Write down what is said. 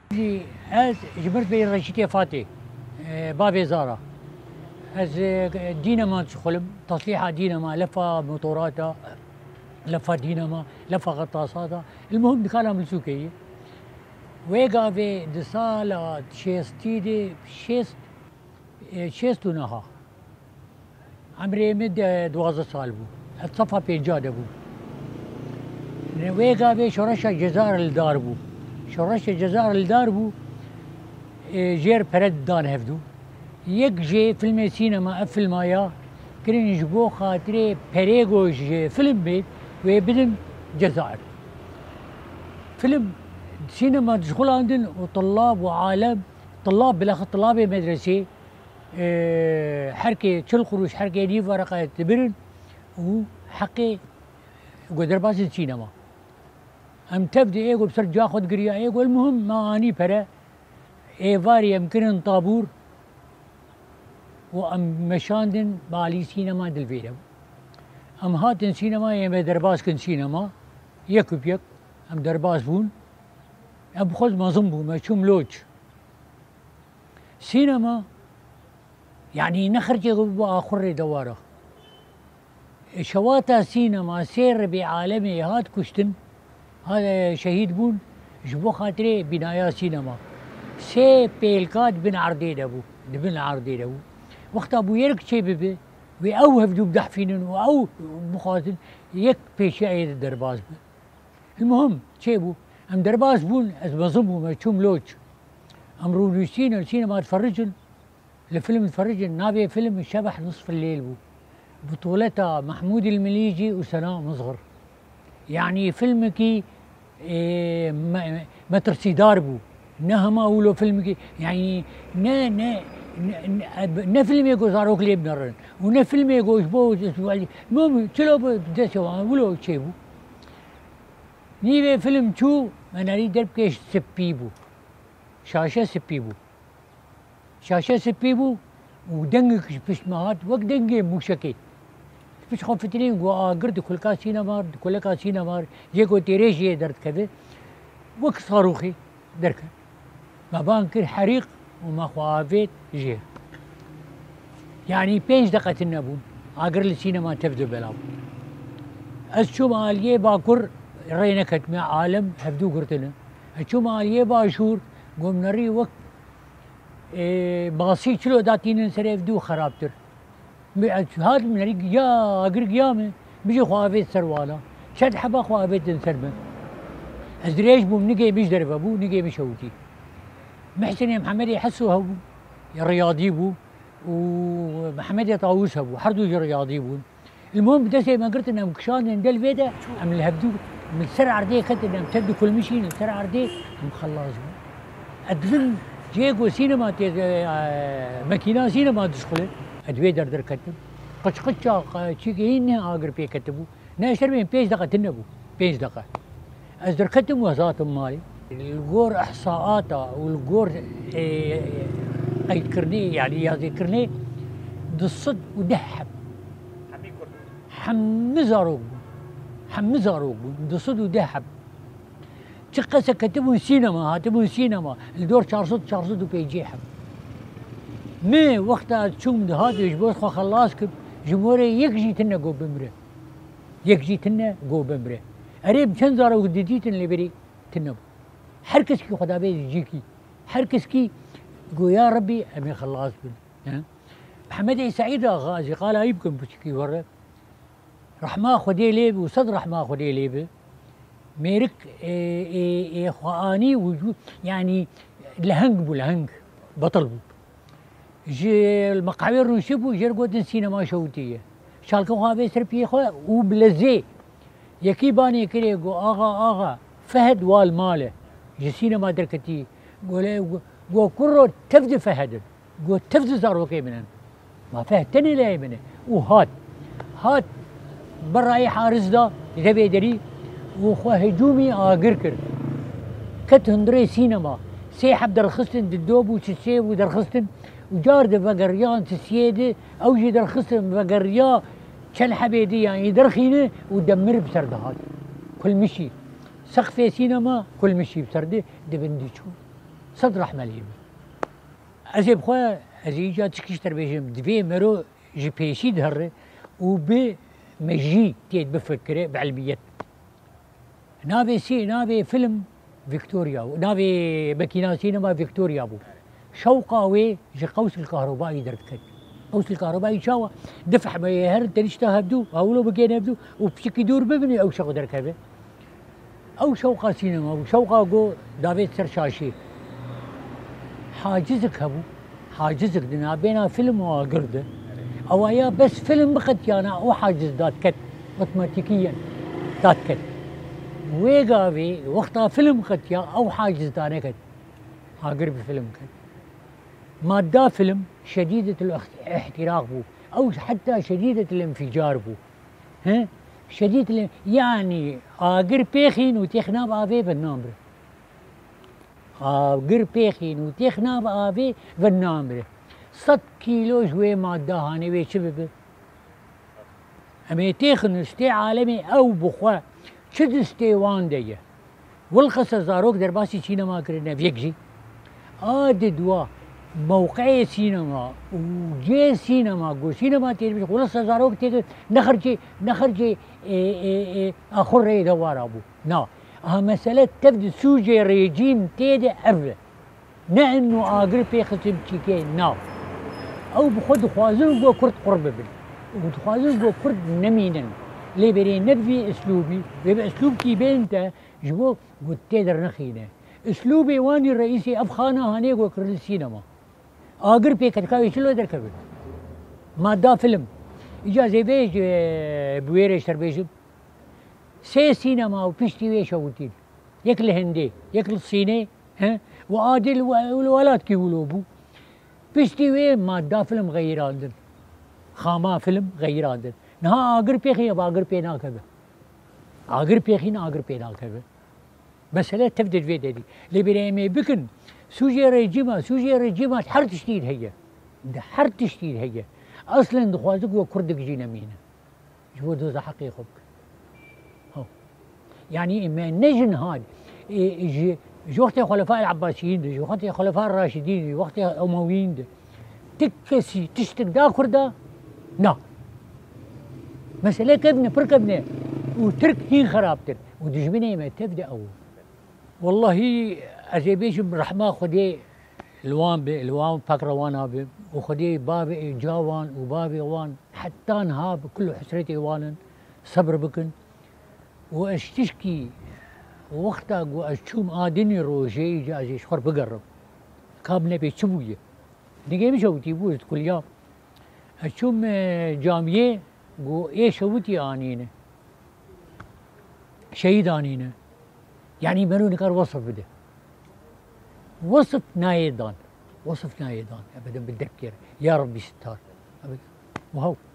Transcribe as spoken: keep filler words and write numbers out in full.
جي از جبرت بين رشيتي فاتي بابي زارا از دينما تدخل تصليحها دينما لفه موتوراتها لفه دينما لفه غطاساتها المهم دخلها من سوكيه ويقا في دسالة شيستيدي شيست شيستونها عمري مد دوازة سال بو الصفا بينجاد بو ويقا في شرشة جزار الدار بو شرشة جزار الدار بو جير برد دان هفدو يك جي فيلم سينما افلم يا كرين جبو خاطري بريغو جي فيلم بيت ويبدن جزائر فيلم سينما تدخل عندن وطلاب وعالم طلاب بالاخر طلاب مدرسه أه حركه تشل قروش حركه دي ورقه تبرن وحقي قدر باس السينما ام تبدي ايغو بسر جاخذ قريه ايغو المهم ما اني برا ايفاري يمكن طابور وام مشاندن بالي سينما دلفيدم ام هاتن سينما يم درباس كن سينما يكب يك ام درباس بون ام بخذ ما زنبو ما شوم لوج سينما يعني نخرج اخر دواره شواتا سينما سير بعالمي هات كشتن هذا شهيد بون جبو خاطري بنايا سينما سي بيلكات بن عردي دبو بن عردي دبو وقت ابو يرك شي ببي وأوهف دوب دحفينن وأو مخاطن يك بيشاي درباز بي. المهم شيبو ام درباز بون از بظنبو ما تشوم لوج امرو لوسين السينما تفرجن الفيلم تفرجن نابي فيلم الشبح نصف الليل بو بطولتها محمود المليجي وسناء مصغر يعني فيلمكي إيه متر سيدار بو نهما ولو فيلمكي يعني نا نا نا فيلم يقول صاروخ لي بنرن ونا فيلم يقول شبو اسبوع المهم تلو بدسوا ولو تشيبو نيبي فيلم شو انا اريد درب كيش سبيبو شاشه سبيبو شاشه سبيبو ودنجك فيش مهات وقت دنجي مو شكي فيش خفتني وقرد كل كا سينما كل كا سينما يكو تيريش درد كذا وقت صاروخي درك ما بانكر حريق وما خوافيت جيه يعني بينج دقة النبون اقر السينما تبدو بلاو اشو ماليه باكر رينا كتمي عالم هبدو قرتنا اشو ماليه باشور قوم نري وقت إيه باصي شلو داتين سريف دو خرابتر هذا من ريق يا اقر قيامه بيجي خوافيت سروالا شد حبا خوافيت انسرمه ازريش بو نقي بيش درفه بو نقي بشوتي محسن يا محمد يحسوا هو الرياضي بو ومحمد يا طاووس هو حردو رياضي بو المهم بدسي ما قلت انهم كشان ندل فيدا ام الهبدو من سرع عردي كنت انهم تبدو كل مشي من سرع عردي مخلص بو ادفن جيكو سينما تي ماكينه سينما تدخل ادوي دردر كتب قش قش تشيكين اقر بي كتبوا ناشر بين بيج دقه تنبو بيج دقه ازدر كتب وزات مالي الجور احصاءاته والجور إيه يذكرني يعني يذكرني بالصد ودحب حمزروق حمزروق بالصد ودحب تقص كتبوا سينما هاتبوا سينما الدور شارصد شارصد وبيجيحب مي وقتها تشوم هذا يجبوس خلاص جمهوري يكجي تنا جو بمره يكجي تنا جو بمره قريب شنزار وديتين اللي بري تنبو حركس كي خدا بي يجيكي حركس كي يقول يا ربي امي خلاص بن محمد سعيد غازي قال يمكن بشكي ورا راح ما خدي ليبي وصد راح ما خدي ليبي ميرك إيه إيه إيه خواني وجود يعني لهنج بو لهنج بطل بو جي المقعير نشبو جرقود سينما شوتيه شالكو هذا سربي خو وبلزي يكي باني كريغو اغا اغا فهد والماله جي سينما دركتي قول قول كرو تفد فهد قول تفد زاروكي منن ما فهدتني لا منه وهات هات برا اي حارس دا جبي دري وخو هجومي اقركر كت هندري سينما سيحب درخستن ددوب وتسيب ودرخستن وجار دفقريان تسيده او جي درخستن فقريا شل حبيدي يعني درخينه ودمر بسرده هذا كل مشي سقف سينما كل مشي بسرده دبندي شو صد رحمة لي أزي بخوا أزي جا تشكيشتر بيجم دفي مرو جي بيشي دهر وب مجي تيد بفكرة بعلمية نابي سي نابي فيلم فيكتوريا ونابي ماكينة سينما فيكتوريا بو شوقاوي جي قوس الكهربائي دركت قوس الكهربائي شاوا دفع ما يهر تنشتا هبدو أولو بقينا هبدو وبشكي دور ببني أو شغل دركبه أو شوقا سينما وشوقا جو دافيد سرشاشي حاجزك هبو حاجزك دنا بينا فيلم وقرده أو يا بس فيلم بختيانا أو حاجز دات كت اوتوماتيكيا دات كت ويقافي وقتها فيلم ختيا أو حاجز دانا كت هاقرب فيلم كت ما دا فيلم شديدة الاحتراق بو أو حتى شديدة الانفجار بو ها شديد الانف... يعني آقر بيخين وتيخنا بآفي بالنامرة آقر بيخين وتيخنا بآفي بالنامرة صد كيلو جوي مادة هاني وي شبب أمي تيخن استي عالمي أو بخوا شد استي وان ديه والقصة زاروك درباسي سينما كرنا بيكجي آد دوا موقعي سينما وجي سينما جو سينما تير بيش ولسه زاروك تيجي نخرجي نخرجي اخر ري دوار ابو نا ها مسألة تبدو سوجي ريجيم تيدي أفل نا انه اقرب بيخسم تشيكي نا او بخود خوازن جو كرد قرب بل وخوازن جو كرد نمينا لي بري نبي اسلوبي بيبقى اسلوب كي بينتا جبو قلت تيدر نخينا اسلوبي واني الرئيسي افخانا هاني جو كرد السينما آگر پی کتکاوی چلو در کرد ما دا فيلم اجازه بیش بویرش تر بیشم سه سينما و پشتی ویش آوردید یک الهندي یک الصيني ها وعادل والولاد كي يقولوا بو پشتی وی ما دا فيلم غير عندن خاما فيلم غير عندن نها آگر پی خي اب آگر پی نا كذا آگر پی خي نا آگر پی نا كذا مسألة تبدل في دي اللي بيريمي بكن سوجي ريجيما سوجي ريجيما حر تشتيد هي ده حر تشتيد هي اصلا دخوازك وكردك جينا مينا شو هذا حقيقك هو يعني اما نجن هاد جي وقت الخلفاء العباسيين جو وقت الخلفاء الراشدين وقت الامويين تكسي تشتك دا كردا نا مسألة كبنة بركبنة وترك هين خرابتر ودجبني ما تبدا اول والله أزيبيش برحمة خدي الوان بي الوان فكرة وانا بي وخدي بابي جاوان وبابي وان حتى نهاب كل حسرتي وانا صبر بكن واشتشكي وقتها واشوم آدني روجي جازي شخر بقرب كابنا بيتشبوية نجي مشوتي بوز كل يوم اشوم جامية قو ايه شوتي آنينه شهيد آنينه يعني منو نكار وصف بده وصف نايدان وصف نايدان ابدا بالذكر يا ربي ستار ابدا وهو